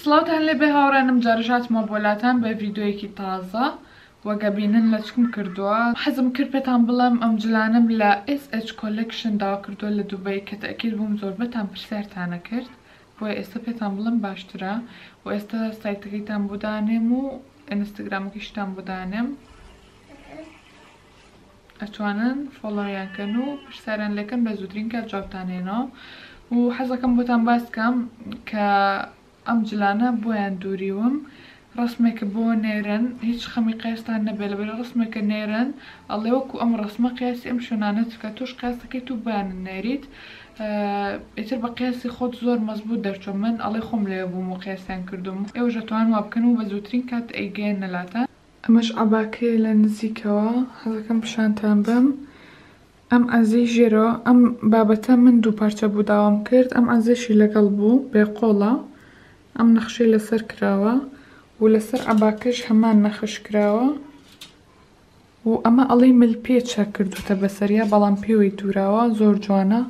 سڵاوتان لێ بێ هاوڕێنم جارژاتمە بۆلاتان بە ڤیدیۆیەکی تازە وەگەبینن لە چکم کردووە. حەزم کرد پێتان بڵێم ئەم جلانم لە SH Collection داوا کردووە لە دووبەی کە تەکید بووم زۆربەتان پرسیارتانە کرد بۆیە ئێستا پێتان بڵێم باشترە و ئێستا سایتەکەیتان بۆ دانێم و ئینستاگرامەکەیشتان بۆ دانێم ئەتوانن فۆڵۆیانکەن و پرسیاریان لێکەن بە زووترین کات جوابتانێنەوە و حەزەکەم بۆتان باس بکەم کە ئەم جلانە بۆیان دووریوم ڕسمێکە بۆ نێرن هیچ خەمی قیاستان نەبێ لەبەر ڕسمێکە نێرن ئەڵێ وەکو ئەم ڕسمە قیاسی ئەم شوێنانەت کە توش قیاسەکەی تو بەیان نێریت ئیتر بە قیاسی خۆت زۆر مەزبوط دەرچۆ من ئەڵێ خۆم لێ بووم و قیاسیان کردوم ئێوە ژەتوان وا بکەن و بە زووترین کات ئەیگەێن نەلاتان. ئەمەش عەباکەیە لە نزیکەوە حەزەکەم پیشانتان بم. ئەم ئەزەی ژێرەوە ئەم بابەتە من دوو پارچە بوو داوام کرد ئەم ئەزەشی لەگەڵ بوو بێقۆڵە ئەم نەخشەی لەسەر کراوە و لەسەر عەباکەش هەمان نەخش کراوە و ئەمە ئەڵەی ملپێچە کردوتە بەسەریا بەڵام پێوەی دووراوە زۆر جوانە.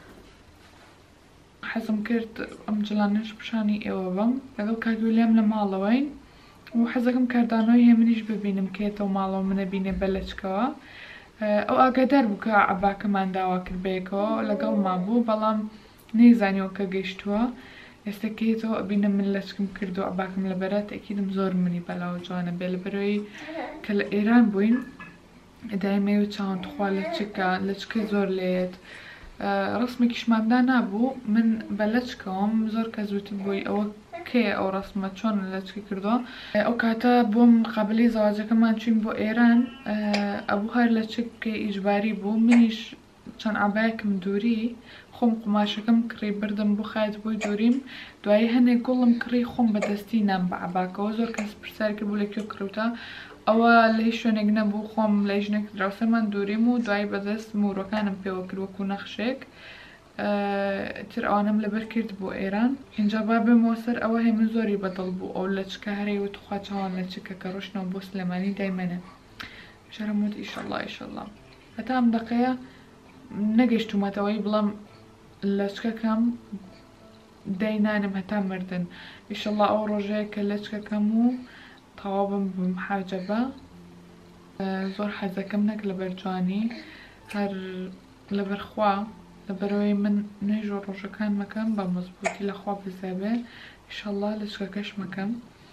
حەزم کرد ئەم جلانەش پیشانی ئێوە بم لەگەڵ کاکولیام لە ماڵەوەین و حەزەکەم کاردانەوەی هێمنیش ببینم کێتەوە ماڵەوە منە بینێ بەلەچکەوە. ئەو ئاگادار بوو کە عەباکەمان داوا کرد بەیەکەوە لەگەڵمان بوو بەڵام نەیزانیەوە کە گەیشتووە ئێستا کێتەوە ئەبینە من لەچکم کرد و عەباکەم لەبەرە تەکیدم زۆر منی بەلاوە جوانە بێ لەبەرەوەی کە لە ئێران بووین دایمەوە چاوان توخوا لەچکە زۆر لێت ڕسمێکیشماندا نابوو من بە لەچکەوەم زۆر کە زووتر بووی ئەوە کێ ئەو ڕسمە چۆن لەچکی کردووە ئەو کاتە بۆم قابلی زەواجەکەمان چوین بۆ ئێران ئەبوو هەر لەچکێ ئیجباری بوو منیش چەند عەبایەکم دووری خۆم قماشەکەم کڕی بردم بۆ خایت بۆی دووریم دوایی هەنێک گوڵم کڕی خۆم بەدەستی نام بە عەباکەوە زۆر کەس پرسیار کرد بوو لەکوێ کڕوتە ئەوە لە هیچ شوێنێک نەبوو خۆم لە ژنێک دراوسەمان دووریم و دوایی بەدەست مورۆکانم پێوە کرد وەکو نەخشێک تر ئەوانم لەبەر کرد بۆ ئێران اینجا با بێمەوە سەر ئەوە هەیە من زۆری بەدڵ بوو ئەو لەچکە هەرەی توخوا چاوان لەچکە کە ڕۆشتنەوە بۆ سلێمانی دایمەنە شەرم وت ئیشەڵڵا ئیشەڵڵا هەتا ئەم دەقەیە نەگەیشتومەتەوەی بڵام لەچکەکەم داینانم هەتا مردن ئیشەڵڵا ئەو ڕۆژەیە کە لەچکەکەم و تەواو بم حاجەبە زۆر حەزەکەم نەک لەبەر جوانی هەر لەبەرخوا لەبەرەوەی من نوێژۆ ڕۆژەکان مەکەم بە مەزبوطی لەخوا بزەبێ ئیشەڵڵا لەچکەکەش مەکەم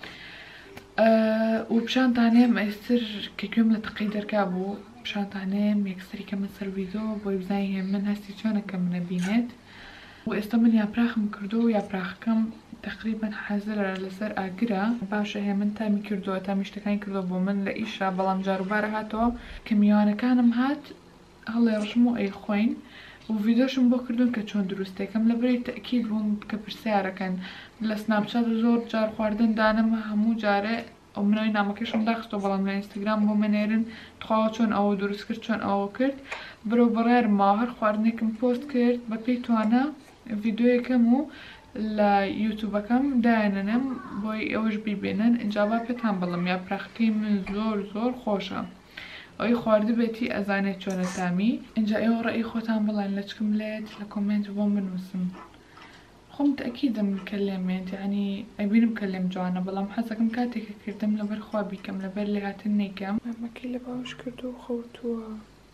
و پیشانتانێم ئێستر کە گوێم لە تەقەی دەرکا بوو پیشانتانێم یەکسەری کەمە سەر ڤیدیۆ بۆی بزانین من هەستی چۆنەکە منە بینێت و ئێستا من یاپراخم کردو و یاپراخەکەم تقریبا حەزرە لەسەر ئاگرە باشە هەیە من تامی کردووە تامی شتەکانی کردووە بۆ من لە ئیشا بەڵام جاروبارە هاتەوە کە میوانەکانم هات هەڵێ ڕژم و ئەی خۆین و ڤیدیۆشم بۆ کردوون کە چۆن دروستێکم لەبەری تەکید بوون کە پرسیارەکەن لە سناپچات زۆر جار خواردن دانم هەموو جارێ ئەو منەوەی نامەکەشم داخستەوە بەڵام لە ئینستاگرام بۆ منێرن تخواوە چۆن ئەوە دروست کرد چۆن ئەوە کرد برۆ بەڕێرمەوە هەر خواردنێکم پۆست کرد بە پێی توانە ڤیدیۆیەکەم و لە یوتیوبەکەم دایانەنم بۆی ئەوش بیبێنن اینجا با پێتان بڵم یاپراخەکەی من زۆر زۆر خۆشە ئەوی خواردی بێتی ئەزانێت چۆنە تامی اینجا ئێوە ڕێی خۆتان بڵێن لەچکم لێت لە کۆمنت بۆم بنووسن خۆم تەکیدم کە لێمێت یعنی ئەبینم کە لێم جوانە بەڵام حەزەکەم کاتێکە کردم لەبەر خوا بیکەم لەبەر لێهاتن نەیکەم ئەمەکەی لە باوش کردو و خەوتووە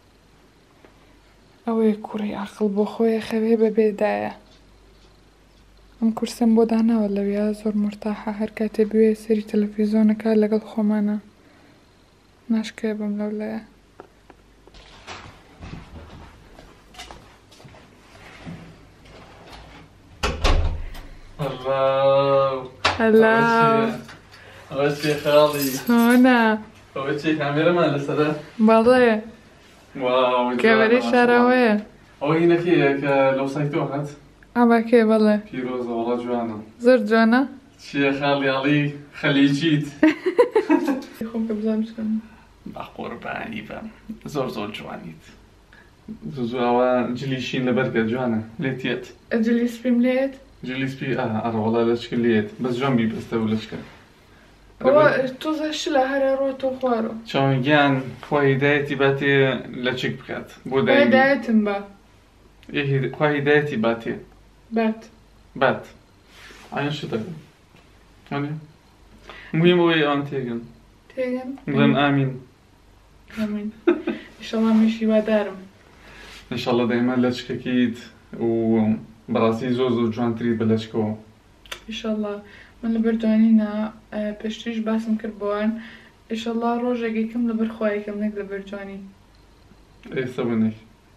ئەوەیە کوڕی عەقڵ بۆ خۆیە خەوێ بەبێدایە ئەم کورسم بۆ داناوە لەویا زۆر مرتاحە هەر کاتێ بوێ سەری تەلەڤیزۆنەکە لەگەڵ خۆمانە ناشکێ بم لەولایە هەلاو ئەوە چێ خاڵی چۆنە ئەوە چێ کامێرەمان لەسەرە بەڵێ واو کەمەرەی شارەوەیە ئەوە هینەکەیە کە لەو سایتەوە هات ئەماکێ بەڵێ پیرۆزە وەڵا جوانە زۆر جوانە چیە خاڵیاڵی خەلیجیت خۆم کە بزانم چکەم بە قوربانی بە زۆر زۆر جوانیت زوزووەوە جلیشین لەبەرکە جوانە لێتێت ئەجلی سپیم لێت جلیسپی ئەڕەوەڵا لەچکە لێت بەس جوان بیبەستە و لەچکە تۆزە شلە هەرە ڕۆ تۆ خوارۆ چاوەگیان خوا هیدایەتی باتێ لەچک بکات بۆ هیدایەتم بە خوا هیدایەتی باتێ بات بات ئایا شتەکە ولی مهم بۆی ئەوان تێگەن تێگەن بڵێن ئامین ئەمین ئیشەڵا میشی وادارم ئینشەڵڵا دەیمە لەچکەکەیت و بەڕاستی زۆر زۆر جوانتریت بە لەچکەوە ئیشەڵا من لەبەر دوانینە پێشتریش باسم کرد بۆوان ئیشەڵا ڕۆژێکێکم لەبەر خوایەکەم نەک لەبەر جوانی ئێستا بنێک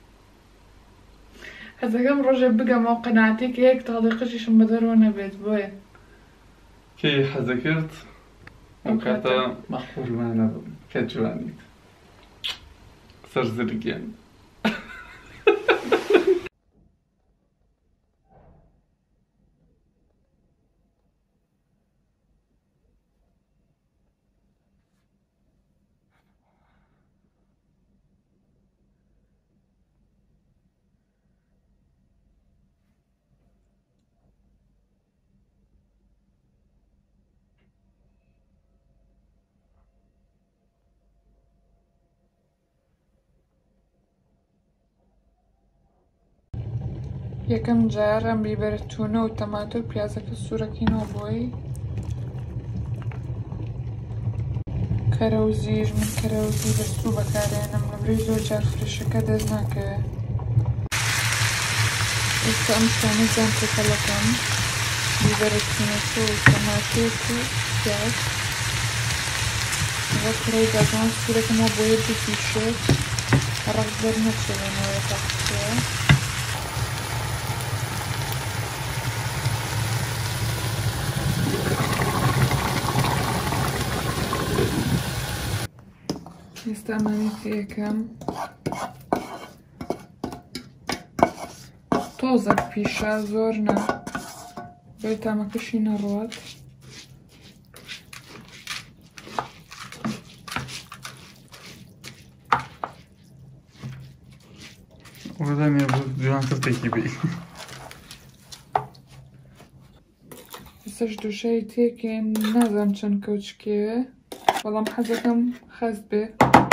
حەزەکەم ڕۆژێ بگەمەوە قەناعەتێک یەک تاڵیقەشیشم بە دەرەوە نەبێت بۆیە کەی حەزە کرد ئەو کاتە مەخۆرمانە کە جوانیت سەر زرگیان یەکەم جار ئەم بیبەرە تونە و تەماتۆ و پیازەکە سوورەکەینەوە بۆی کەرەوزیش من کەرەوزی بەستوو بەکارێنم لەبرەی زۆر جار فرێشەکە دەست ناکەوێت ئێستا ئەم شانە جان تێکەڵەکەم بیبەرە تونەکە و تەماتۆک و پیاز وە کەرەی داگەڵان سوورەکەمەوە بۆیە بکیشێت ڕەق دەر نەچێنەوە تاقچەیە ئێستا ئەمانەی یەکەم تۆزە پیشە زۆر نا بۆی تامەکەشی نەڕوات وەدەمێ بۆ جوانتر تێکی بێ ئێستاش دووشەی تێکێن نازانم چەند کەوچکێوێ بەڵام حەزەکەم خەست بێ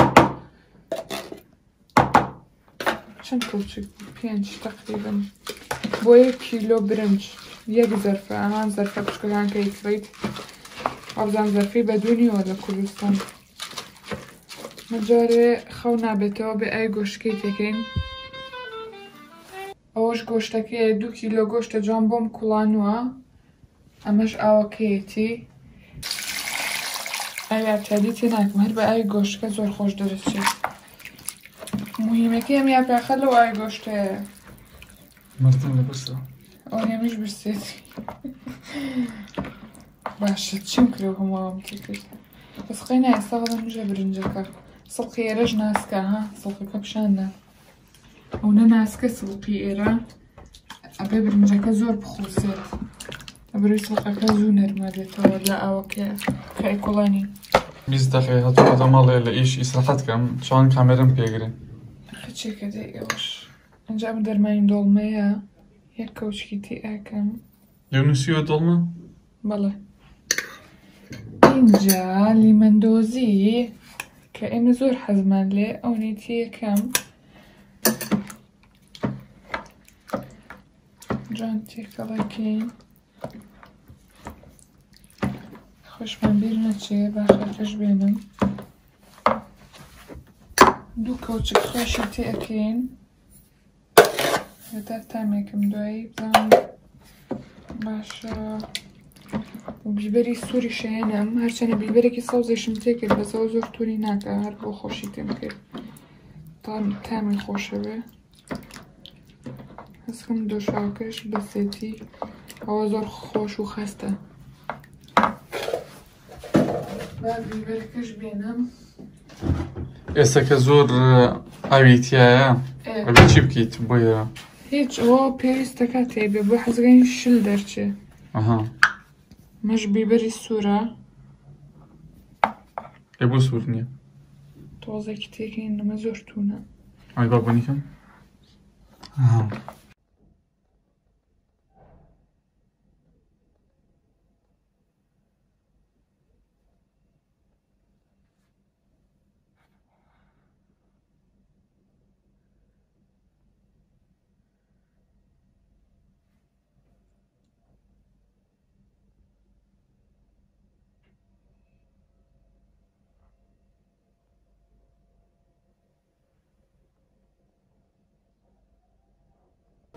چەند کەوچک 5 تقریبا بۆ 1 کیلۆ برنج 1 زەرفە ئەمان زەرفە بچکەکان کە یکڕیت ئەوزان زەرفی بەدوونیەوە لە کوردستان مەجارێ خەو نابێتەوە بێ ئای گۆشتکەی تێکەین ئەوەش گۆشتەکەیە 2 کیلۆ گۆشتە جوان بۆم کوڵانووە ئەمەش ئاوەکەیەتی ئایا چادی تێ ناکەم هەر بە ئای گۆشتەکە زۆر خۆش دەرەچێت مهمەکەی ئەم یاپراخە لەو ئای گۆشتەیە مردن لە بەرسەوە ئەو هێمیش برسێتی باشە چیم کرێ هەمووام تێ کرد بەس خەینە ئێستا هەڵم ژە برنجەکە سڵقی ئێرەش ناسکە ها سڵقەکە پیشاندا ئەو نە ناسکە سڵقی ئێرە ئەبێ برنجەکە زۆر بخوسێت ئەبروی سڵقەکە زوو نەرمە دێتەوە لە ئاوەکە کای کوڵانی 20 دقیقه هەتووەتە ماڵێ لە ئیش ئیسراحەت کەم چۆن کامێرەم پێگرێ خەچێکە دەی ئێوەش ئەنجا من دەرمانی دۆڵمەیە یەک کەوچکی تێ ئاکەم یونوسیوە دڵمە بەڵێ اینجا لیمەندۆزی کە ئێمە زۆر حەزمان لێ ئەو نیتی یەکەم جوان تێکەڵەکەین خۆشمان بیر نەچێ باخەکەش بێنم 2 کەوچک خۆشی تێ ئەکەین هەتا تامێکم دوایی بزانم باشە و بیبەری سووری شێنم هەرچەنە بیبەرێکی سەوزێشم تێ کرد بەسەوە زۆر تووری ناکە هەر بۆ خۆشی تێم کرد تامی خۆشە بێ هەستکەم دۆشاوکەش بەسێتی ئەوە زۆر خۆش و خەستە با بیبەرەکەش بێنم ئێستا کە زۆر ئاویتیایە ئەبێ چی بکەیت بۆیە هیچ ئەوە پێویستەکە تێبێ بۆ حەزگەین شل دەرچێ مەش بیبەری سوورە ێ بۆ سوور نییە تۆزێکی تێکەین نەمە زۆر توونە ئای با بۆنیکەم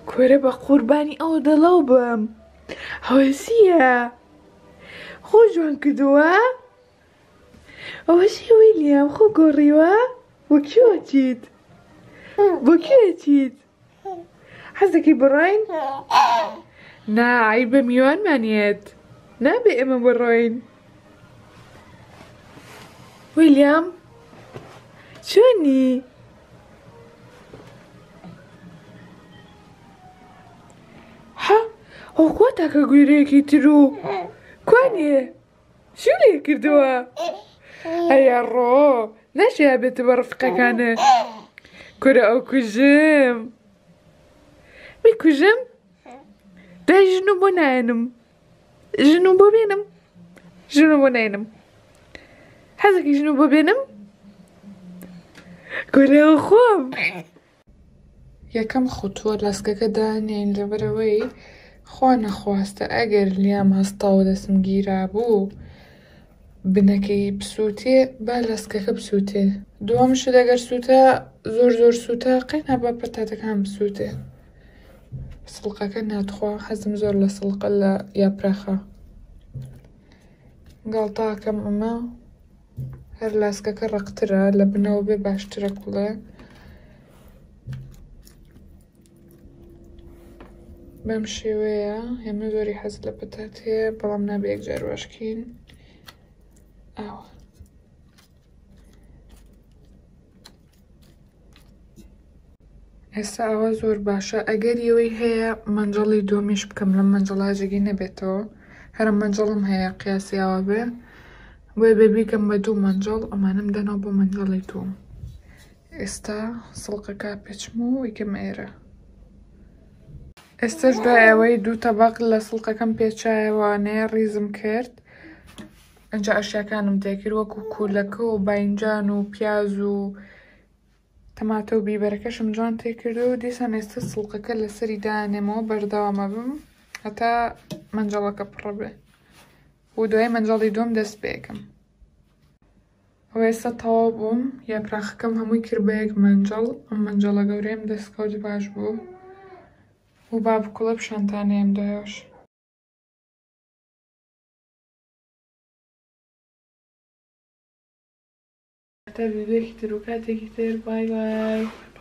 کۆرە بە قوربانی ئەوە دەڵاو بم هەوەسیە خۆ جوان کردووە ئەوە چی ویلیام خۆ گۆڕیوە بۆ کێوە چیت بۆ کێوە چیت حەزەکەی بڕۆین نا عیبە میوانمانێت نابێ ئێمە بڕۆین ویلیام چۆنی ها ئەو کوا تاکە گوێرەیەکی تر و کوانێ چی لێ کردووە ئەیا ڕۆ ناشێ بێتە بە ڕفقەکانە کورە ئەو کوژم بیکوژم دای ژنو بۆ نایەنم ژنو بۆ بێنم ژنو بۆ نایەنم حەزێکی ژنو بۆ بێنم کورە ئەو خۆم یەکەم خوتووە لەسکەکە دانێن لەبەرەوەی خوا نەخواستە ئەگەر لیام هەستاوە دەستم گیرا بوو بنەکەی بسووتێ با لەسکەکە بسووتێ دووەمشت ئەگەر سووتە زۆر سووتە قەینا با پەتاتەکان بسووتێ سڵقەکە ناتخوا حەزم زۆر لە سڵقە لە یاپراخە گاڵتاکەم ئەمە هەر لاسکەکە ڕقترە لە بنەوە بێ باشترە کوڵێ بەم شێوەیە ئێمە زۆری حەز لە پەتات هەیە بەڵام نابێ یەکجار واشکین ئاوە ئێستا ئەوە زۆر باشە ئەگەر ئەوەی هەیە مەنجەڵی دۆمیش بکەم لەم مەنجەڵاجێکی نەبێتەوە هەرم مەنجەڵم هەیە قیاسیاوە بێ بۆیە بێبیکەم بە دوو مەنجەڵ ئەمانم دەنەوە بۆ مەنجەڵی دووم ئێستا سڵقەکە پێچم و یکەم ئێرە ئێستاش دوای ئەوەی دوو تەبەق لە سڵقەکەم پێچایەوانەیە ڕیزم کرد ئەنجا ئەشیاکانم تێکرد وەکو کولەکە و باینجان و پیاز و تەماتە و بیبەرەکەشم جوان تێکرد و دیسان ئێستا سڵقەکە لەسەری دانێمەوە بەردەوامە بم هەتا مەنجەڵەکە پڕە بێ و دوای مەنجەڵی دوم دەست پێکەم ئەو ئێستا تەواو بووم یاپراخەکەم هەمووی کرد بە یەک مەنجەڵ ئەم مەنجەڵە گەورەیم دەستکەوت باش بوو و با بکوڵە پیشانتانەیەم دوایەوەش تا ویدیۆیەکی تر و کاتێکی تر بای بای